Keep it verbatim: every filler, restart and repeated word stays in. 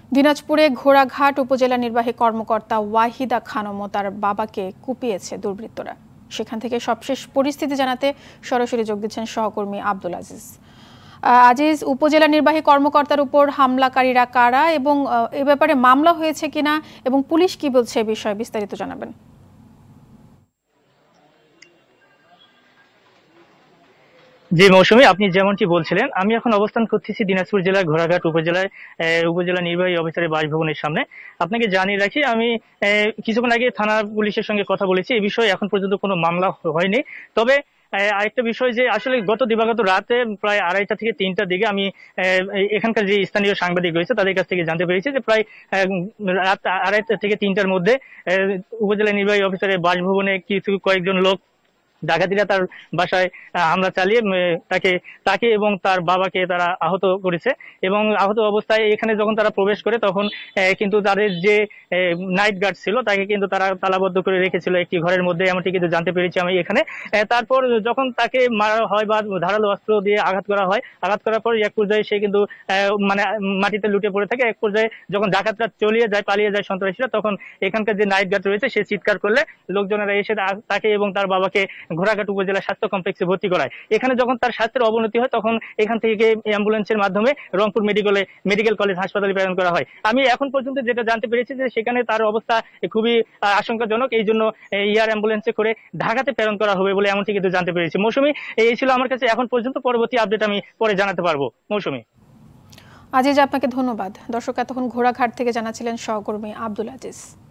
দিনাজপুরে ঘোড়াঘাট উপজেলা নির্বাহী কর্মকর্তা ওয়াহিদা খানম ও তার বাবাকে কুপিয়েছে দুর্বৃত্তরা। সেখান থেকে সবশেষ পরিস্থিতি জানাতে সরাসরি যোগ দিচ্ছেন সহকর্মী আব্দুল আজিজ। আজিজ, উপজেলা নির্বাহী কর্মকর্তার উপর হামলাকারীরা কারা এবং এ ব্যাপারে মামলা হয়েছে কিনা এবং পুলিশ কি বলছে এ বিষয়ে বিস্তারিত জানাবেন। জি মৌসুমী, আপনি যেমনটি বলছিলেন, আমি এখন অবস্থান করতেছি দিনাজপুর জেলার ঘোড়াঘাট উপজেলায় উপজেলা নির্বাহী অফিসারের বাসভবনের সামনে। আপনাকে জানিয়ে রাখি, আমি কিছুক্ষণ আগে থানা পুলিশের সঙ্গে কথা বলেছি। এই বিষয়ে এখন পর্যন্ত কোনো মামলা হয়নি। তবে আরেকটা বিষয় যে আসলে গত দিবাগত রাতে প্রায় আড়াইটা থেকে তিনটার দিকে আমি এখানকার যে স্থানীয় সাংবাদিক রয়েছে তাদের কাছ থেকে জানতে পেরেছি যে প্রায় রাত আড়াইটা থেকে তিনটার মধ্যে উপজেলা নির্বাহী অফিসারের বাসভবনে কিছু কয়েকজন লোক ডাকাতিরা তার বাসায় হামলা চালিয়ে তাকে তাকে এবং তার বাবাকে তারা আহত করেছে। এবং আহত অবস্থায় এখানে যখন তারা প্রবেশ করে তখন কিন্তু তাদের যে নাইট গার্ড ছিল তাকে কিন্তু তারা তালাবদ্ধ করে রেখেছিল একটি ঘরের মধ্যে, এমনটি কিন্তু জানতে পেরেছি আমি এখানে। তারপর যখন তাকে মারা হয় বা ধারালো অস্ত্র দিয়ে আঘাত করা হয়, আঘাত করার পর এক পর্যায়ে সে কিন্তু মানে মাটিতে লুটে পড়ে থাকে। এক পর্যায়ে যখন ডাকাতরা চলিয়ে যায়, পালিয়ে যায় সন্ত্রাসীরা, তখন এখানকার যে নাইট গার্ড রয়েছে সে চিৎকার করলে লোকজনেরা এসে তাকে এবং তার বাবাকে ঘোড়াঘাট উপজেলা স্বাস্থ্য কমপ্লেক্সে ভর্তি করায়। এখানে যখন তার স্বাস্থ্যের অবনতি হয় তখন এখান থেকে অ্যাম্বুলেন্সের মাধ্যমে রংপুর মেডিকেলে মেডিকেল কলেজ হাসপাতালে প্রেরণ করা হয়। আমি এখন পর্যন্ত যেটা জানতে পেরেছি যে সেখানে তার অবস্থা খুবই আশঙ্কাজনক, এই জন্য এয়ার অ্যাম্বুলেন্সে করে ঢাকাতে প্রেরণ করা হবে বলে এমনটি কিন্তু জানতে পেরেছি। মৌসুমী, এই ছিল আমার কাছে এখন পর্যন্ত। পরবর্তী আপডেট আমি পরে জানাতে পারবো। মৌসুমী। আজিজ, আপনাকে ধন্যবাদ। দর্শক, এতক্ষণ ঘোড়াঘাট থেকে জানাচ্ছিলেন সহকর্মী আব্দুল আজিজ।